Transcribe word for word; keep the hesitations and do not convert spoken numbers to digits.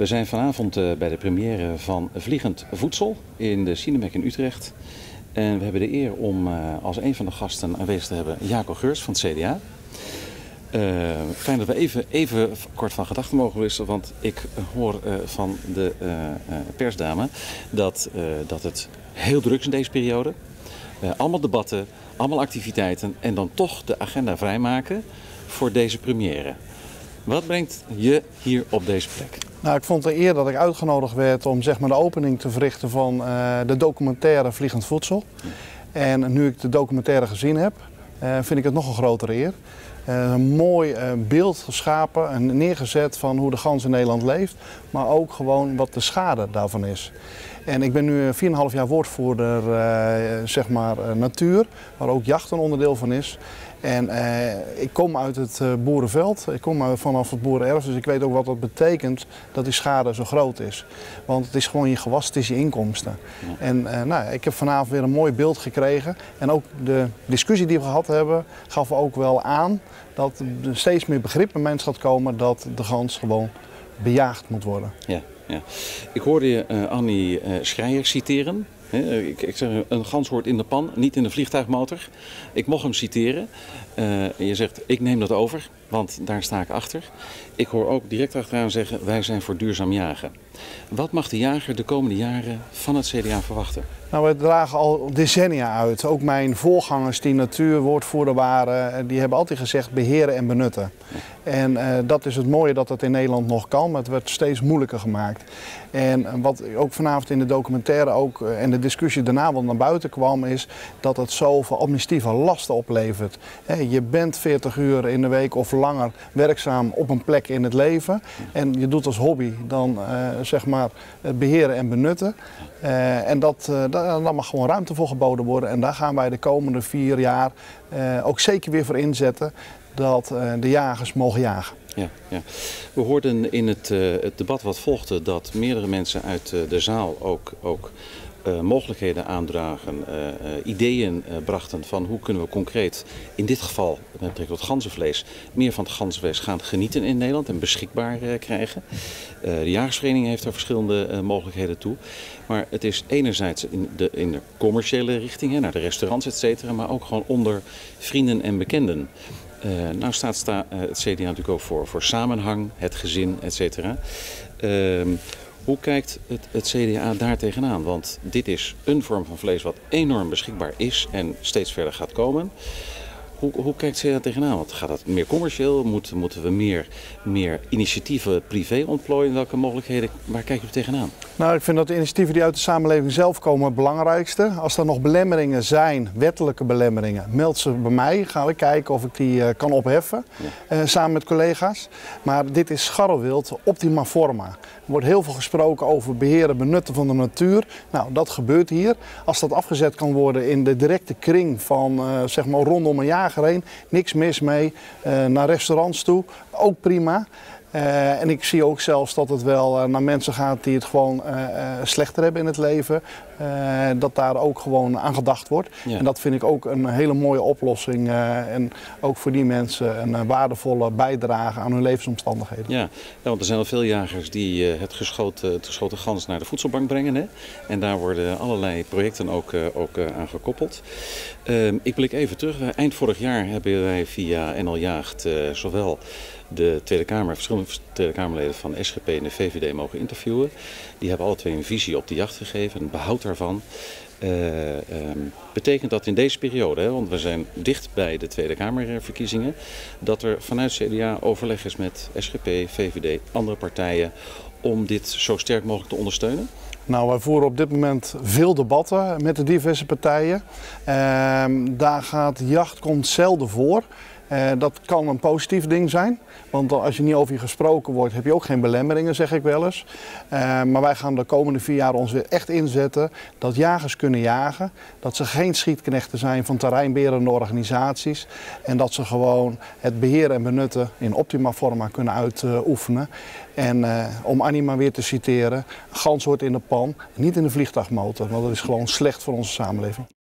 We zijn vanavond uh, bij de première van Vliegend Voedsel in de Cinemek in Utrecht. En we hebben de eer om uh, als een van de gasten aanwezig te hebben Jaco Geurts van het C D A. Uh, fijn dat we even, even kort van gedachten mogen wisselen, want ik hoor uh, van de uh, uh, persdame dat, uh, dat het heel druk is in deze periode. Uh, allemaal debatten, allemaal activiteiten en dan toch de agenda vrijmaken voor deze première. Wat brengt je hier op deze plek? Nou, ik vond het een eer dat ik uitgenodigd werd om zeg maar, de opening te verrichten van uh, de documentaire Vliegend Voedsel. Ja. En nu ik de documentaire gezien heb, uh, vind ik het nog een grotere eer. Uh, een mooi uh, beeld geschapen en neergezet van hoe de gans in Nederland leeft, maar ook gewoon wat de schade daarvan is. En ik ben nu vier komma vijf jaar woordvoerder uh, zeg maar, uh, natuur, waar ook jacht een onderdeel van is. En uh, ik kom uit het uh, boerenveld, ik kom vanaf het boerenerf, dus ik weet ook wat dat betekent dat die schade zo groot is. Want het is gewoon je gewas, het is je inkomsten. Ja. En uh, nou, ik heb vanavond weer een mooi beeld gekregen. En ook de discussie die we gehad hebben, gaf ook wel aan dat er steeds meer begrip bij mensen gaat komen dat de gans gewoon bejaagd moet worden. Ja, ja. Ik hoorde je uh, Annie uh, Schreier citeren. Ik, ik zeg, een gans hoort in de pan, niet in de vliegtuigmotor. Ik mocht hem citeren. Uh, je zegt, ik neem dat over, want daar sta ik achter. Ik hoor ook direct achteraan zeggen, wij zijn voor duurzaam jagen. Wat mag de jager de komende jaren van het C D A verwachten? Nou, we dragen al decennia uit. Ook mijn voorgangers die natuurwoordvoerder waren, die hebben altijd gezegd beheren en benutten. Ja. En uh, dat is het mooie dat het in Nederland nog kan, maar het werd steeds moeilijker gemaakt. En wat ook vanavond in de documentaire ook, uh, en de discussie daarna wel naar buiten kwam, is dat het zoveel administratieve lasten oplevert. He, je bent veertig uur in de week of langer werkzaam op een plek in het leven. En je doet als hobby dan uh, zeg maar het beheren en benutten. Uh, en dat, uh, daar mag gewoon ruimte voor geboden worden. En daar gaan wij de komende vier jaar uh, ook zeker weer voor inzetten dat uh, de jagers mogen jagen. Ja, ja. We hoorden in het, uh, het debat wat volgde dat meerdere mensen uit uh, de zaal ook, ook uh, mogelijkheden aandragen, uh, uh, ideeën uh, brachten van hoe kunnen we concreet, in dit geval met betrekking tot ganzenvlees, meer van het ganzenvlees gaan genieten in Nederland en beschikbaar uh, krijgen. Uh, de jagersvereniging heeft er verschillende uh, mogelijkheden toe. Maar het is enerzijds in de, in de commerciële richting, hè, naar de restaurants et cetera, maar ook gewoon onder vrienden en bekenden. Uh, nou staat sta, uh, het C D A natuurlijk ook voor, voor samenhang, het gezin, et cetera. Uh, hoe kijkt het, het C D A daar tegenaan? Want dit is een vorm van vlees wat enorm beschikbaar is en steeds verder gaat komen. Hoe, hoe kijkt het C D A tegenaan? Want gaat dat meer commercieel? Moet, moeten we meer, meer initiatieven privé ontplooien? Welke mogelijkheden, waar kijk je tegenaan? Nou, ik vind dat de initiatieven die uit de samenleving zelf komen het belangrijkste. Als er nog belemmeringen zijn, wettelijke belemmeringen, meld ze bij mij. Gaan we kijken of ik die uh, kan opheffen, ja. uh, samen met collega's. Maar dit is scharrelwild, optima forma. Er wordt heel veel gesproken over beheren, benutten van de natuur. Nou, dat gebeurt hier. Als dat afgezet kan worden in de directe kring van, uh, zeg maar, rondom een jager heen, niks mis mee. Uh, naar restaurants toe, ook prima. Uh, en ik zie ook zelfs dat het wel uh, naar mensen gaat die het gewoon uh, uh, slechter hebben in het leven. Uh, dat daar ook gewoon aan gedacht wordt. Ja. En dat vind ik ook een hele mooie oplossing. Uh, en ook voor die mensen een uh, waardevolle bijdrage aan hun levensomstandigheden. Ja, ja, want er zijn al veel jagers die uh, het, geschoten, het geschoten gans naar de voedselbank brengen. Hè? En daar worden allerlei projecten ook, uh, ook uh, aan gekoppeld. Uh, ik blik even terug. Uh, eind vorig jaar hebben wij via N L Jaagt uh, zowel de Tweede Kamer, verschillende Tweede Kamerleden van de S G P en de V V D mogen interviewen. Die hebben alle twee een visie op de jacht gegeven, een behoud daarvan. Uh, um, betekent dat in deze periode, hè, want we zijn dicht bij de Tweede Kamerverkiezingen, dat er vanuit C D A overleg is met S G P, V V D, andere partijen om dit zo sterk mogelijk te ondersteunen? Nou, wij voeren op dit moment veel debatten met de diverse partijen. Uh, daar gaat jacht komt zelden voor. Uh, dat kan een positief ding zijn, want als je niet over je gesproken wordt, heb je ook geen belemmeringen, zeg ik wel eens. Uh, maar wij gaan de komende vier jaar ons weer echt inzetten dat jagers kunnen jagen, dat ze geen schietknechten zijn van terreinberende organisaties en dat ze gewoon het beheren en benutten in optima forma kunnen uitoefenen. En uh, om Annie maar weer te citeren, gans hoort in de pan, niet in de vliegtuigmotor, want dat is gewoon slecht voor onze samenleving.